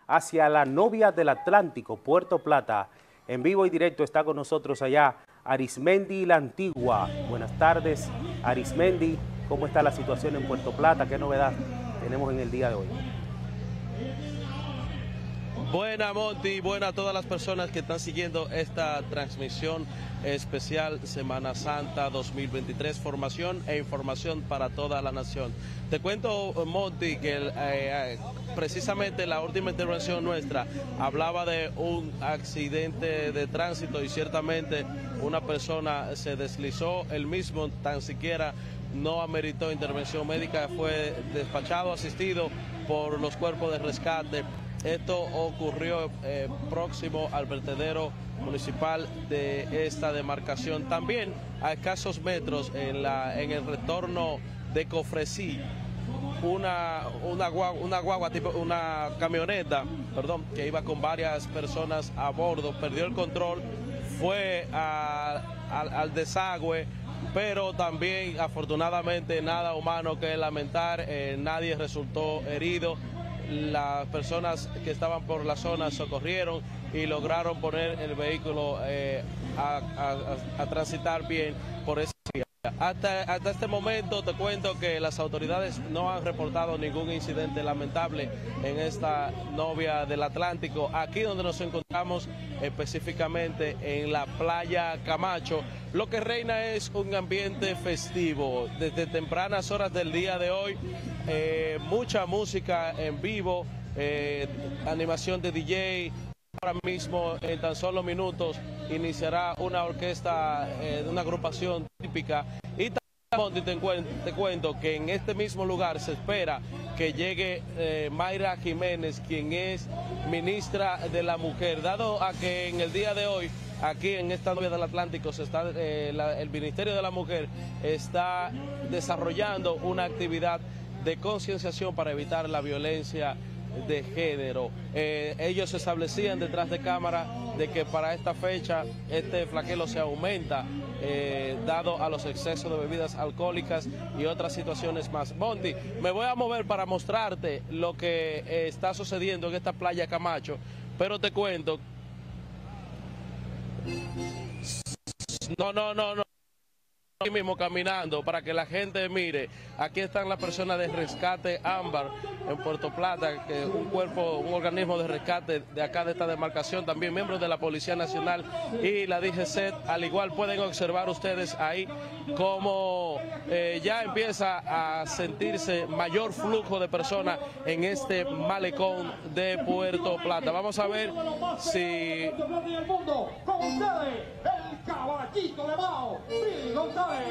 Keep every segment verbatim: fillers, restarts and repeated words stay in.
hacia la novia del Atlántico, Puerto Plata. En vivo y directo está con nosotros allá Arismendi La Antigua. Buenas tardes, Arismendi. ¿Cómo está la situación en Puerto Plata? ¿Qué novedad tenemos en el día de hoy? Buena, Monty, buena a todas las personas que están siguiendo esta transmisión especial Semana Santa dos mil veintitrés, formación e información para toda la nación. Te cuento, Monty, que eh, eh, precisamente la última intervención nuestra hablaba de un accidente de tránsito y ciertamente una persona se deslizó, el mismo tan siquiera no ameritó intervención médica, fue despachado, asistido por los cuerpos de rescate. Esto ocurrió eh, próximo al vertedero municipal de esta demarcación. También a escasos metros en, la, en el retorno de Cofresí, una, una, guagua, una guagua, tipo una camioneta, perdón, que iba con varias personas a bordo, perdió el control, fue a, a, al desagüe, pero también afortunadamente nada humano que lamentar, eh, nadie resultó herido. Las personas que estaban por la zona socorrieron y lograron poner el vehículo eh, a, a, a transitar bien por esa vía. Hasta, hasta este momento te cuento que las autoridades no han reportado ningún incidente lamentable en esta novia del Atlántico, aquí donde nos encontramos específicamente en la playa Camacho. Lo que reina es un ambiente festivo. Desde tempranas horas del día de hoy, eh, mucha música en vivo, eh, animación de D J. Ahora mismo, en tan solo minutos, iniciará una orquesta, eh, una agrupación típica. Y también te, te cuento que en este mismo lugar se espera que llegue eh, Mayra Jiménez, quien es ministra de la Mujer, dado a que en el día de hoy, aquí en esta novia del Atlántico, se está, eh, la, el Ministerio de la Mujer está desarrollando una actividad de concienciación para evitar la violencia de género. Eh, ellos establecían detrás de cámara de que para esta fecha este flagelo se aumenta eh, dado a los excesos de bebidas alcohólicas y otras situaciones más. Monty, me voy a mover para mostrarte lo que eh, está sucediendo en esta playa Camacho, pero te cuento. No, no, no, no. Aquí mismo caminando para que la gente mire. Aquí están las personas de rescate Ámbar en Puerto Plata, que un cuerpo, un organismo de rescate de acá de esta demarcación, también miembros de la Policía Nacional y la D G C. Al igual pueden observar ustedes ahí cómo eh, ya empieza a sentirse mayor flujo de personas en este malecón de Puerto Plata. Vamos a ver si... Caballito de Mao, Billy González.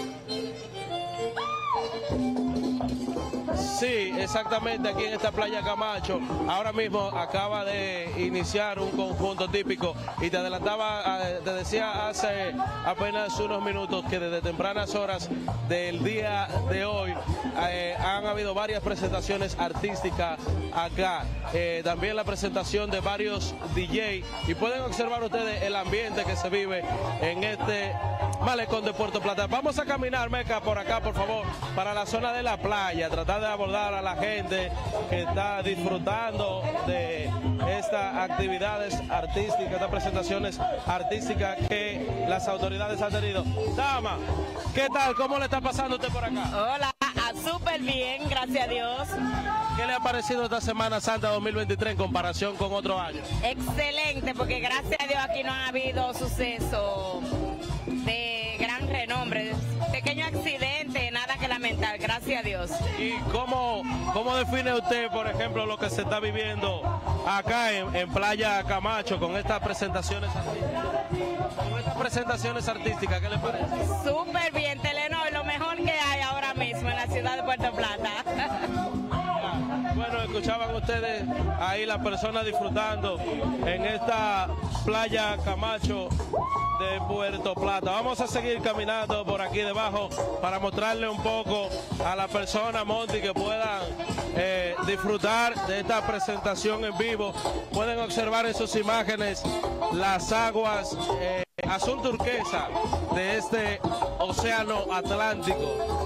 Sí, exactamente, aquí en esta playa Camacho. Ahora mismo acaba de iniciar un conjunto típico y te adelantaba, te decía hace apenas unos minutos que desde tempranas horas del día de hoy eh, han habido varias presentaciones artísticas acá. Eh, también la presentación de varios D J y pueden observar ustedes el ambiente que se vive en este malecón de Puerto Plata. Vamos a caminar, Meca, por acá, por favor, para la zona de la playa, tratar de abordar a la gente que está disfrutando de estas actividades artísticas, estas presentaciones artísticas que las autoridades han tenido. Dama, ¿qué tal? ¿Cómo le está pasando a usted por acá? Hola, súper bien, gracias a Dios. ¿Qué le ha parecido esta Semana Santa dos mil veintitrés en comparación con otros años? Excelente, porque gracias a Dios aquí no ha habido suceso de gran renombre, pequeño accidente, nada que lamentar, gracias a Dios. ¿Y cómo, cómo define usted, por ejemplo, lo que se está viviendo acá en, en Playa Camacho con estas presentaciones artísticas? Con estas presentaciones artísticas, ¿qué le parece? Súper bien, Telenor, lo mejor que hay ahora mismo en la ciudad de Puerto Plata. Bueno, escuchaban ustedes ahí las personas disfrutando en esta Playa Camacho de Puerto Plata. Vamos a seguir caminando por aquí debajo para mostrarle un poco a las personas, Monty, que puedan eh, disfrutar de esta presentación en vivo. Pueden observar en sus imágenes las aguas eh, azul turquesa de este océano Atlántico. Eh, la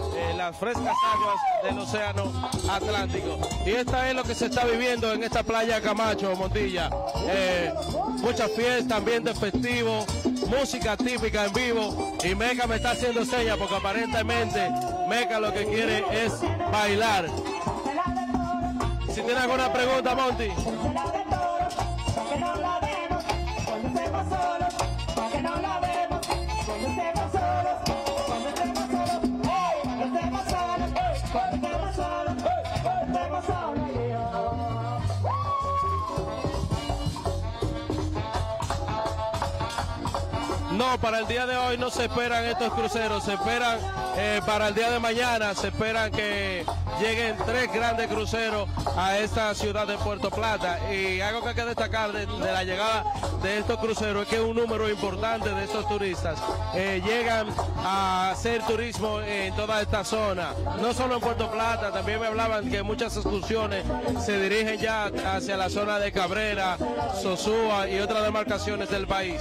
las frescas aguas del océano Atlántico. Y esta es lo que se está viviendo en esta playa Camacho, Montilla. Eh, muchas fiestas, ambiente festivo, música típica en vivo, y Meca me está haciendo señas porque aparentemente Meca lo que quiere es bailar. Si tienes alguna pregunta, Monty. No, para el día de hoy no se esperan estos cruceros, se esperan eh, para el día de mañana, se esperan que lleguen tres grandes cruceros a esta ciudad de Puerto Plata. Y algo que hay que destacar de, de la llegada de estos cruceros es que un número importante de estos turistas eh, llegan a hacer turismo en toda esta zona, no solo en Puerto Plata. También me hablaban que muchas excursiones se dirigen ya hacia la zona de Cabrera, Sosúa y otras demarcaciones del país.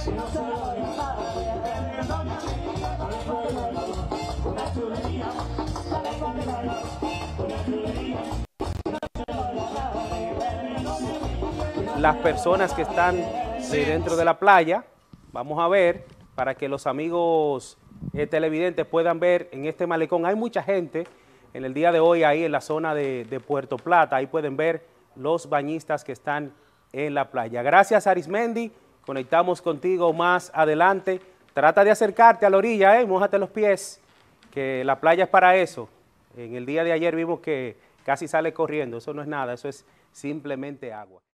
Las personas que están sí. dentro de la playa, vamos a ver, para que los amigos eh, televidentes puedan ver en este malecón. Hay mucha gente en el día de hoy ahí en la zona de, de Puerto Plata. Ahí pueden ver los bañistas que están en la playa. Gracias, Arismendi. Conectamos contigo más adelante. Trata de acercarte a la orilla, eh, mójate los pies, que la playa es para eso. En el día de ayer vimos que casi sale corriendo. Eso no es nada, eso es simplemente agua.